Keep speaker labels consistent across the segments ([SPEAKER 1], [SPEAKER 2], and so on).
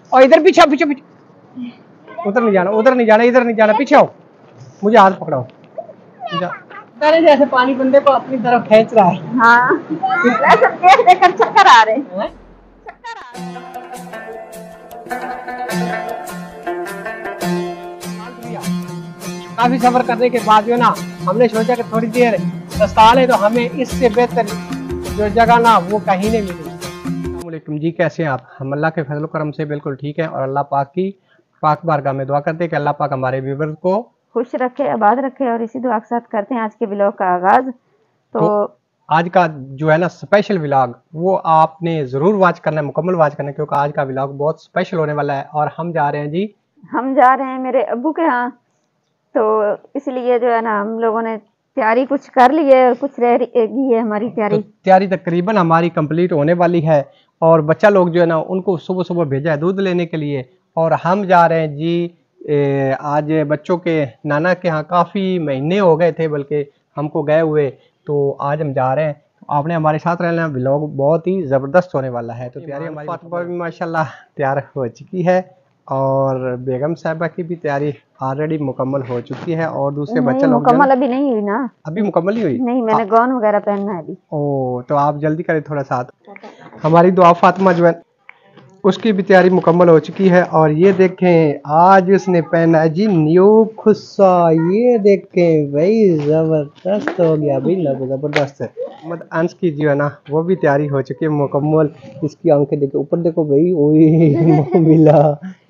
[SPEAKER 1] और इधर पीछे पीछे पीछे, उधर नहीं जाना, उधर नहीं जाना, इधर नहीं जाना, पीछे आओ, मुझे हाथ पकड़ाओ। जैसे पानी बंदे को अपनी तरफ खींच रहा है।
[SPEAKER 2] हाँ देख देख कर चक्कर आ रहे हैं।
[SPEAKER 1] काफी सफर करने के बाद जो ना हमने सोचा कि थोड़ी देर रास्ता ले तो हमें इससे बेहतर जो जगह ना वो कहीं नहीं मिली। अस्सलामुअलैकुम जी, कैसे हैं आप? हम अल्लाह के फजल करम से बिल्कुल ठीक है और अल्लाह पाक की पाक बारगाह में दुआ करते हैं कि अल्लाह पाक हमारे व्यूअर्स को
[SPEAKER 2] खुश रखे, आबाद रखे और इसी दुआ के साथ करते हैं आज के व्लॉग का आगाज। तो
[SPEAKER 1] आज का जो है ना स्पेशल व्लॉग वो आपने जरूर वॉच करना है, मुकम्मल वॉच करना है, क्योंकि आज का व्लॉग बहुत स्पेशल होने वाला है। और हम जा रहे हैं जी,
[SPEAKER 2] हम जा रहे हैं मेरे अब्बू के यहाँ, तो इसलिए जो है ना हम लोगों ने तैयारी कुछ कर ली है और कुछ रह गई है हमारी तैयारी।
[SPEAKER 1] तो तैयारी तकरीबन हमारी कंप्लीट होने वाली है और बच्चा लोग जो है ना उनको सुबह सुबह भेजा है दूध लेने के लिए। और हम जा रहे हैं जी आज बच्चों के नाना के यहाँ, काफ़ी महीने हो गए थे बल्कि हमको गए हुए, तो आज हम जा रहे हैं। तो आपने हमारे साथ रहना, व्लॉग बहुत ही ज़बरदस्त होने वाला है। तो तैयारी हमारी फातिमा भी माशाल्लाह तैयार हो चुकी है और बेगम साहिबा की भी तैयारी ऑलरेडी मुकम्मल हो चुकी है और दूसरे बच्चे लोग
[SPEAKER 2] मुकम्मल अभी नहीं हुई ना,
[SPEAKER 1] अभी मुकम्मल ही हुई
[SPEAKER 2] नहीं, मैंने गाउन वगैरह पहनना है अभी।
[SPEAKER 1] ओ, तो आप जल्दी करें थोड़ा साथ। हमारी दुआ फातिमा जो है उसकी भी तैयारी मुकम्मल हो चुकी है। और ये देखें आज उसने पहना है जी न्यू खुस्सा, ये देखें भाई जबरदस्त हो गया भाई, जबरदस्त है। मोहम्मद अंश की जो है ना वो भी तैयारी हो चुकी है मुकम्मल। इसकी आंखें देखो ऊपर, देखो भाई, ओए मिला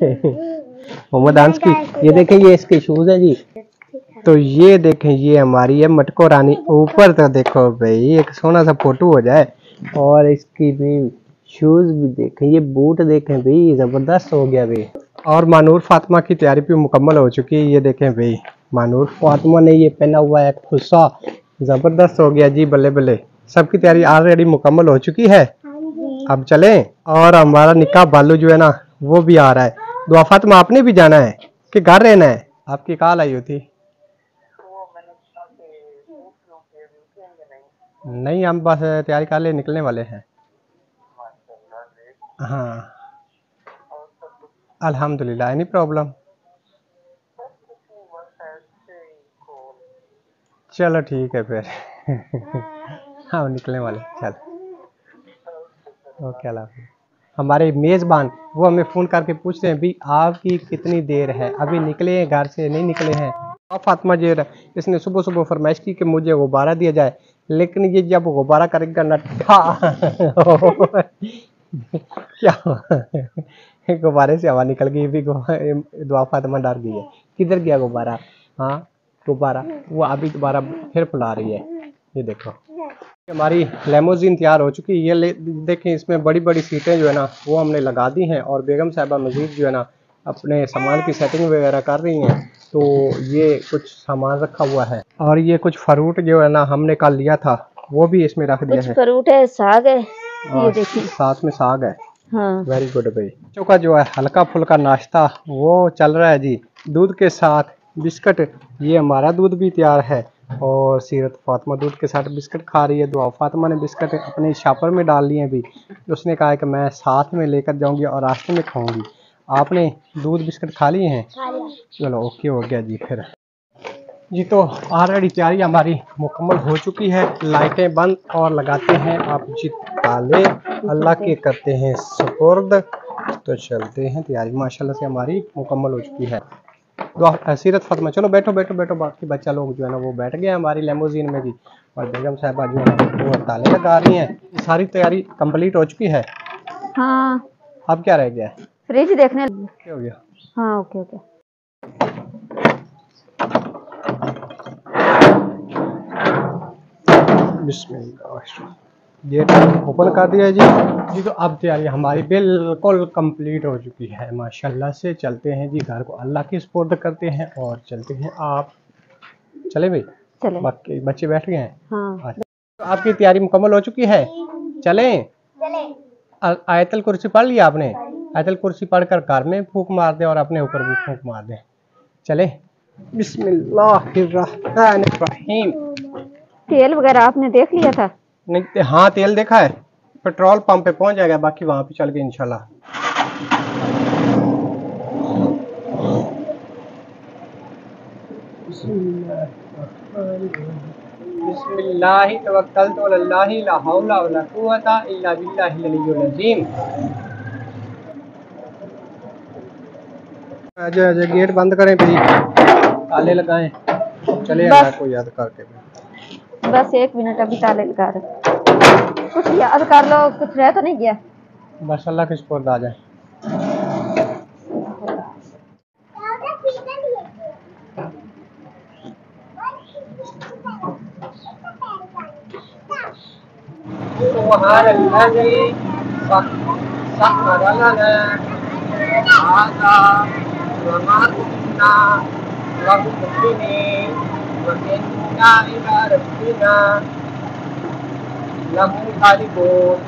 [SPEAKER 1] मोहम्मद अंश की। ये देखें ये इसके शूज है जी। तो ये देखें ये हमारी है मटको रानी, ऊपर तो देखो भाई एक सोना सा फोटो हो जाए। और इसकी भी शूज भी देखें, ये बूट देखें भाई, जबरदस्त हो गया भाई। और मानूर फातिमा की तैयारी भी मुकम्मल हो चुकी है। ये देखें भाई मानूर फातिमा ने ये पहना हुआ है खुस्सा, जबरदस्त हो गया जी, बल्ले बल्ले। सबकी तैयारी ऑलरेडी मुकम्मल हो चुकी है, अब चलें। और हमारा निकाह बालू जो है ना वो भी आ रहा है। दुआ फातिमा आपने भी जाना है कि घर रहना है? आपकी कॉल आई हुई थी। नहीं, हम बस तैयारी कर ले निकलने वाले हैं। हाँ अल्हम्दुलिल्लाह, एनी प्रॉब्लम? चलो ठीक है फिर हम निकलने वाले, चल ओके अल्लाह हाफ़िज़। हमारे मेज़बान वो हमें फ़ोन करके पूछते हैं भी आपकी कितनी देर है, अभी निकले हैं घर से, नहीं निकले हैं। और फातिमा जी इसने सुबह सुबह फरमाइश की कि मुझे गुब्बारा दिया जाए, लेकिन ये जब गुब्बारा करेगा नट्ठा क्या गुब्बारे से हवा निकल गई भी, दुआ फातिमा डर गई है। किधर गया गुब्बारा? हाँ गुब्बारा वो अभी दोबारा फिर फुला रही है। ये देखो हमारी लेमोजीन तैयार हो चुकी है। ये देखें इसमें बड़ी बड़ी सीटें जो है ना वो हमने लगा दी हैं और बेगम साहिबा मजीद जो है ना अपने सामान की सेटिंग वगैरह कर रही हैं। तो ये कुछ सामान रखा हुआ है और ये कुछ फ्रूट जो है ना हमने कल लिया था वो भी इसमें रख दिया है।
[SPEAKER 2] फ्रूट है, साग है, ये देखिए
[SPEAKER 1] साथ में साग है।
[SPEAKER 2] हाँ
[SPEAKER 1] वेरी गुड भाई। बच्चों का जो है हल्का फुल्का नाश्ता वो चल रहा है जी, दूध के साथ बिस्किट। ये हमारा दूध भी तैयार है और सीरत फातिमा दूध के साथ बिस्किट खा रही है। दुआ फातिमा ने बिस्किट अपने शॉपर में डाल लिए हैं भी, उसने कहा है कि मैं साथ में लेकर जाऊंगी और रास्ते में खाऊंगी। आपने दूध बिस्किट खा लिए हैं? चलो ओके हो गया जी फिर जी। तो ऑलरेडी तैयारी हमारी मुकम्मल हो चुकी है। लाइटें बंद और लगाते हैं आप जी ताले, अल्लाह के करते हैं सुपुर्द। तो चलते हैं, तैयारी माशाल्लाह से हमारी मुकम्मल हो चुकी है। तो सीरत फातिमा चलो बैठो बैठो बैठो, बाकी बच्चा लोग जो है ना वो बैठ गए हमारी लेमोजीन में जी। और बेगम साहिबा जो है वो ताले लगा रही हैं। सारी तैयारी कंप्लीट हो चुकी है।
[SPEAKER 2] हाँ
[SPEAKER 1] अब क्या रह गया? फ्रिज
[SPEAKER 2] देखने
[SPEAKER 1] हो गया।
[SPEAKER 2] हाँ ओके ओके।
[SPEAKER 1] बिस्मिल्लाह, गेट ओपन कर दिया जी। जी तो अब तैयारी हमारी बिल्कुल कंप्लीट हो चुकी है माशाल्लाह से। चलते हैं जी घर को, अल्लाह की सुपुर्द करते हैं और चलते हैं। आप चले भाई?
[SPEAKER 2] चले।
[SPEAKER 1] बाकी बच्चे बैठ गए हैं?
[SPEAKER 2] हाँ।
[SPEAKER 1] तो आपकी तैयारी मुकम्मल हो चुकी है, चलें? आयतल कुर्सी पढ़ लिया आपने? आयतल कुर्सी पढ़कर घर में फूंक मार दे और अपने ऊपर भी फूंक मार दे। चले बिस्मिल्लाहिर्रहमानिर्रहीम।
[SPEAKER 2] तेल वगैरह आपने देख लिया था?
[SPEAKER 1] नहीं, हाँ तेल देखा है, पेट्रोल पंप पे पहुंच जाएगा, बाकी वहां पे चल के इंशाल्लाह। बिस्मिल्लाहि तवक्कलतु अलल्लाहि ला हौला वला कुव्वता इल्ला बिल्लाहिल अलिय्युल अज़ीम। अजय गेट बंद करें भाई, ताले लगाएं, चले अल्लाह को याद करके।
[SPEAKER 2] बस 1 मिनट अभी ताले लगा रहे, कुछ याद कर लो, कुछ रह तो नहीं गया।
[SPEAKER 1] बस अल्लाह के सुपुर्द आ जाए। सुब्हानल्लाज़ी सख्खर लना हाज़ा व मा कुन्ना लहू मुक़रिनीन व इन्ना इला रब्बिना लमुनक़लिबून।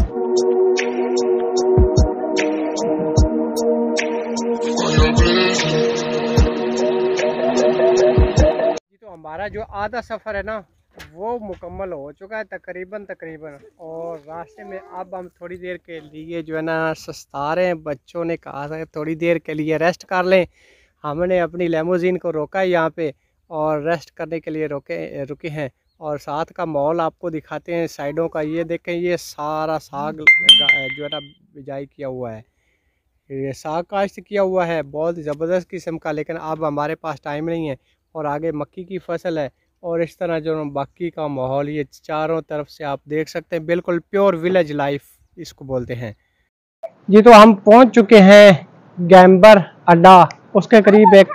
[SPEAKER 1] तो हमारा जो आधा सफ़र है ना वो मुकम्मल हो चुका है तकरीबन, और रास्ते में अब हम थोड़ी देर के लिए जो है ना सस्ता रहे हैं। बच्चों ने कहा था थोड़ी देर के लिए रेस्ट कर लें। हमने अपनी लेमोजीन को रोका है यहाँ पे और रेस्ट करने के लिए रुके हैं। और साथ का माहौल आपको दिखाते हैं साइडों का। ये देखें, ये सारा साग जो है ना बिजाई किया हुआ है, ये साग काश्त किया हुआ है, बहुत ज़बरदस्त किस्म का। लेकिन अब हमारे पास टाइम नहीं है और आगे मक्की की फसल है। और इस तरह जो बाकी का माहौल ये चारों तरफ से आप देख सकते हैं, बिल्कुल प्योर विलेज लाइफ इसको बोलते हैं जी। तो हम पहुंच चुके हैं गैम्बर अड्डा, उसके करीब एक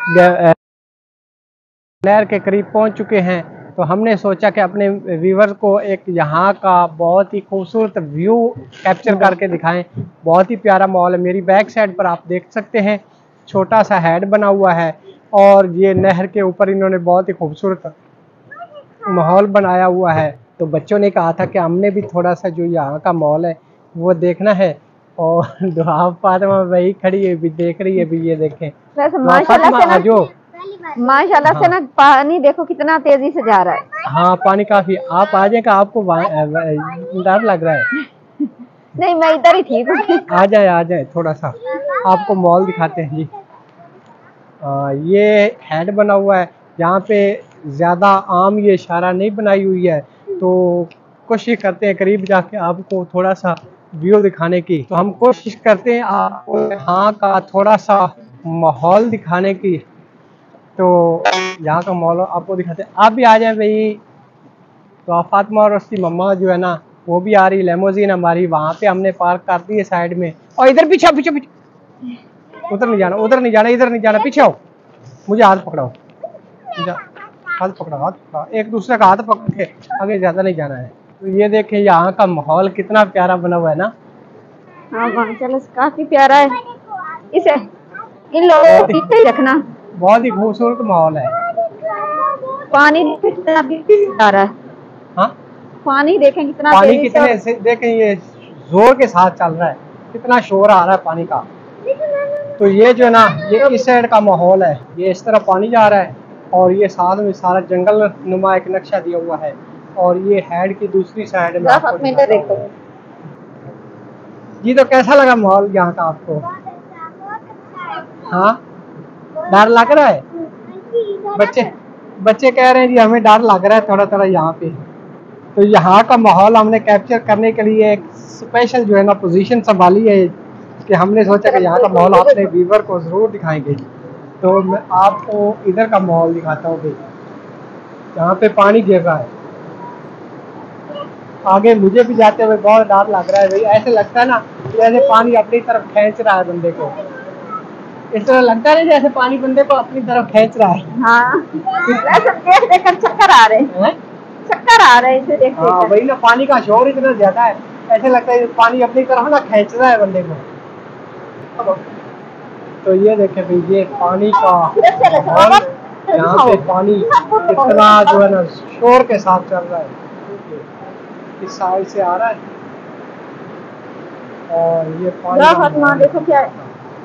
[SPEAKER 1] नहर के करीब पहुंच चुके हैं। तो हमने सोचा कि अपने व्यूवर को एक यहाँ का बहुत ही खूबसूरत व्यू कैप्चर करके दिखाएं। बहुत ही प्यारा माहौल है। मेरी बैक साइड पर आप देख सकते हैं छोटा सा हेड बना हुआ है और ये नहर के ऊपर इन्होंने बहुत ही खूबसूरत माहौल बनाया हुआ है। तो बच्चों ने कहा था कि हमने भी थोड़ा सा जो यहाँ का माहौल है वो देखना है। और दुआ फातिमा वही खड़ी है भी देख रही है भी, ये देखें
[SPEAKER 2] माशाल्लाह से ना पानी देखो कितना तेजी से जा रहा है।
[SPEAKER 1] हाँ पानी काफी। आप आ जाएगा, आपको डर लग रहा है?
[SPEAKER 2] नहीं मैं इधर ही थी।
[SPEAKER 1] आ जाए थोड़ा सा आपको मॉल दिखाते हैं जी। ये हेड बना हुआ है, यहाँ पे ज़्यादा आम ये इशारा नहीं बनाई हुई है। तो कोशिश करते हैं करीब जाके आपको थोड़ा सा व्यू दिखाने की। तो हम कोशिश करते हैं आपको यहाँ का थोड़ा सा माहौल दिखाने की। तो यहाँ का माहौल आपको दिखाते हैं। आप भी आ जाए भाई। तो फातिमा और उसकी मम्मा जो है ना वो भी आ रही, लेमोजीन हमारी वहाँ पे हमने पार्क कर दी है साइड में। और इधर पीछे उधर नहीं जाना, इधर नहीं जाना, पीछे आओ। मुझे हाथ पकड़ाओ, हाथ पकड़ा, एक दूसरे का हाथ पकड़ के आगे ज्यादा नहीं जाना है। तो ये देखें यहाँ का माहौल कितना प्यारा बना हुआ है ना।
[SPEAKER 2] हाँ माशाल्लाह काफी प्यारा है। इसे इन लोगों को पीछे ही रखना।
[SPEAKER 1] बहुत ही खूबसूरत माहौल है।
[SPEAKER 2] पानी कितना आ रहा है।
[SPEAKER 1] हाँ
[SPEAKER 2] पानी देखें कितना,
[SPEAKER 1] पानी कितने से देखें, ये जोर के साथ चल रहा है, कितना शोर आ रहा है पानी का। तो ये जो है ना ये इस साइड का माहौल है, ये इस तरह पानी जा रहा है और ये साथ में सारा जंगल नुमा एक नक्शा दिया हुआ है। और ये हेड की दूसरी साइड में देखो जी। तो कैसा लगा माहौल यहाँ का आपको? हाँ डर लग रहा है? बच्चे कह रहे हैं जी हमें डर लग रहा है थोड़ा थोड़ा यहाँ पे। तो यहाँ का माहौल हमने कैप्चर करने के लिए एक स्पेशल जो है ना पोजीशन संभाली है कि हमने सोचा कि यहाँ का माहौल अपने व्यूवर को ज़रूर दिखाएंगे। तो मैं आपको इधर का माहौल दिखाता हूँ भाई। यहाँ पे पानी गिर रहा है, आगे मुझे भी जाते हुए बहुत डर लग रहा है भाई। ऐसे लगता है ना जैसे पानी अपनी तरफ खींच रहा है बंदे को। इस तरह लगता है जैसे पानी बंदे को अपनी तरफ खींच रहा है। हाँ
[SPEAKER 2] देखकर चक्कर आ रहे हैं, चक्कर आ रहे हैं देख।
[SPEAKER 1] हाँ वही ना, पानी का शोर इतना ज्यादा है, ऐसे लगता है पानी अपनी तरफ ना खींच रहा है बंदे को। तो ये देखे भाई ये पानी का यहाँ पे पानी कितना जो है ना शोर के साथ चल रहा है। इस साइड से आ रहा है और ये पानी
[SPEAKER 2] देखो क्या है।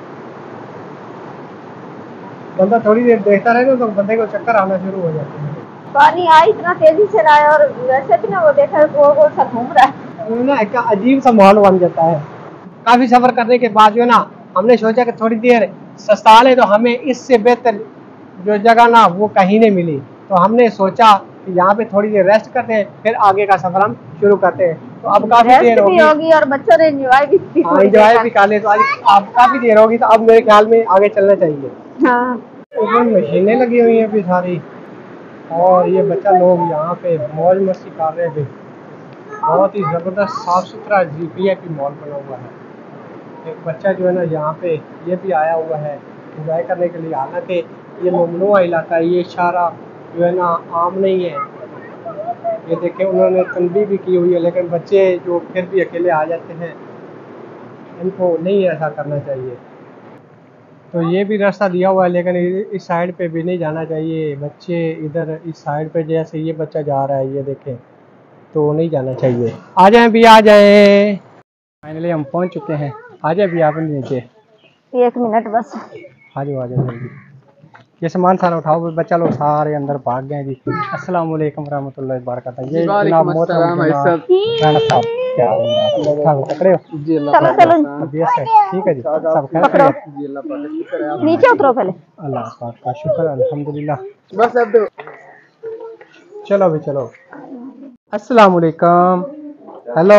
[SPEAKER 1] बंदा थोड़ी देर देखता रहे तो बंदे को चक्कर आना शुरू हो जाते हैं।
[SPEAKER 2] पानी आ इतना तेजी से रहा है और वैसे भी ना वो देखा वो सब घूम रहा है
[SPEAKER 1] ना, एक अजीब सा माहौल बन जाता है। काफी सफर करने के बाद जो है ना हमने सोचा कि थोड़ी देर सस्ता ले, तो हमें इससे बेहतर जो जगह ना वो कहीं नहीं मिली। तो हमने सोचा कि यहाँ पे थोड़ी देर रेस्ट करते हैं, फिर आगे का सफर हम शुरू करते हैं। तो अब काफी देर
[SPEAKER 2] होगी और बच्चों ने एंजॉय भी की।
[SPEAKER 1] हाँ, एंजॉय भी कर ले। तो अब काफी देर होगी, तो अब मेरे ख्याल में आगे चलना चाहिए।
[SPEAKER 2] हाँ,
[SPEAKER 1] इसमें मशीनें लगी हुई हैं भी सारी, और ये बच्चा लोग यहाँ पे मौज मस्ती कर रहे थे। बहुत ही ज़बरदस्त साफ सुथरा VIP मॉल बना हुआ है। एक बच्चा जो है ना यहाँ पे ये भी आया हुआ है एंजॉय करने के लिए। हालांकि ये ममनुआ इलाका है, ये इशारा जो है ना आम नहीं है। ये देखें, उन्होंने तंबीह भी की हुई है, लेकिन बच्चे जो फिर भी अकेले आ जाते हैं, इनको नहीं ऐसा करना चाहिए। तो ये भी रास्ता दिया हुआ है, लेकिन इस साइड पे भी नहीं जाना चाहिए। बच्चे इधर इस साइड पे, जैसे ये बच्चा जा रहा है, ये देखें, तो नहीं जाना चाहिए। आ जाएं भी, आ जाएं। फाइनली हम पहुंच चुके हैं। आ जाए भी आप नीचे।
[SPEAKER 2] 1 मिनट बस।
[SPEAKER 1] आ जाओ जल्दी। ये सामान सारा उठाओ, बच्चा लोग सारे अंदर भाग गए जी। अस्सलाम वालेकुम रहमतुल्लाहि व बरकातहू। ये जनाब मोहतरम राणा साहब, क्या पकड़े हो जी?
[SPEAKER 2] चलो चलो,
[SPEAKER 1] ठीक है जी, सब खैर जी, अल्लाह पाक का शुक्र है।
[SPEAKER 2] नीचे उतरो पहले।
[SPEAKER 1] अल्लाह पाक का शुक्र, अल्हम्दुलिल्लाह। बस अब चलो भी चलो। अस्सलाम वालेकुम। हेलो।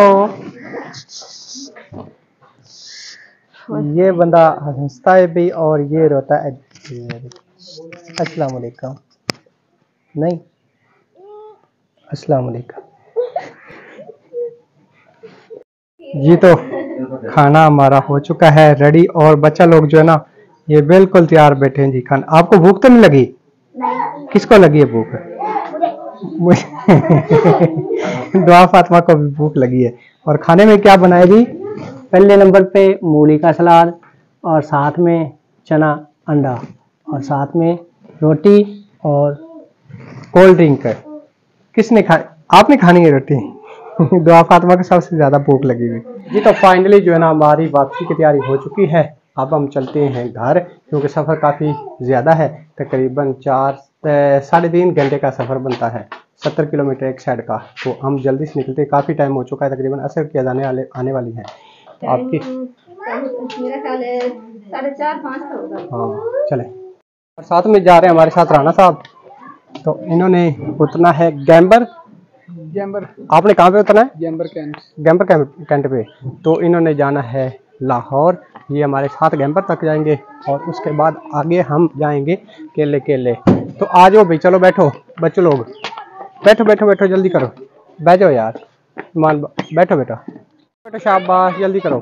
[SPEAKER 1] ये बंदा हंसता है भी और ये रोता है। अस्सलाम वालेकुम। नहीं, अस्सलाम वालेकुम जी। तो खाना हमारा हो चुका है रेडी, और बच्चा लोग जो है ना ये बिल्कुल तैयार बैठे हैं जी खाना। आपको भूख तो नहीं लगी? नहीं। किसको लगी है भूख? मुझे दुआ फातिमा को भी भूख लगी है। और खाने में क्या बनाया जी? पहले नंबर पे मूली का सलाद, और साथ में चना अंडा, और साथ में रोटी और कोल्ड ड्रिंक। किसने खा? आपने खानी है रोटी? दुआ फातिमा को सबसे ज्यादा भूख लगी हुई जी। तो फाइनली जो है ना हमारी वापसी की तैयारी हो चुकी है। अब हम चलते हैं घर, क्योंकि सफ़र काफ़ी ज़्यादा है। तकरीबन 4 से 3.5 घंटे का सफ़र बनता है, 70 किलोमीटर एक साइड का। तो हम जल्दी से निकलते, काफ़ी टाइम हो चुका है, तकरीबन असर की अज़ानें आने वाली हैं। तो आपकी
[SPEAKER 2] मेरा ख्याल है 4:30-5 होगा।
[SPEAKER 1] हाँ चलें। और साथ में जा रहे हैं हमारे साथ राणा साहब। तो इन्होंने उतना है गैम्बर। आपने कहाँ पे उतरना है? गैम्बर कैंट पे। तो इन्होंने जाना है लाहौर। ये हमारे साथ गैम्बर तक जाएंगे, और उसके बाद आगे हम जाएंगे केले। तो आ जाओ भाई, चलो बैठो बच्चों लोग, बैठो जल्दी करो, बैठ जाओ यार, मान बैठो शाबाश, जल्दी करो।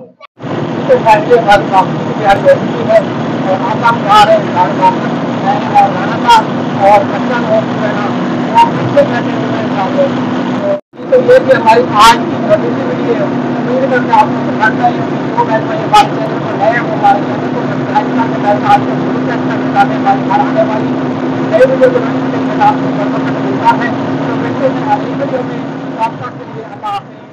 [SPEAKER 1] तो ये भी हमारी आज की छोटी सी वीडियो है। उम्मीद करते हैं आपको पसंद आई होगी। तो मैं ये बात चैनल पर नए हो, हमारे चैनल को सब्सक्राइब करके मैं आपको शुरू से बताने वाली हर आने वाली नई वीडियो बनाने के लिए आपको मिलता है। तो मिलते हैं अगली वीडियो में, तब तक के लिए अल्लाह हाफ़िज़।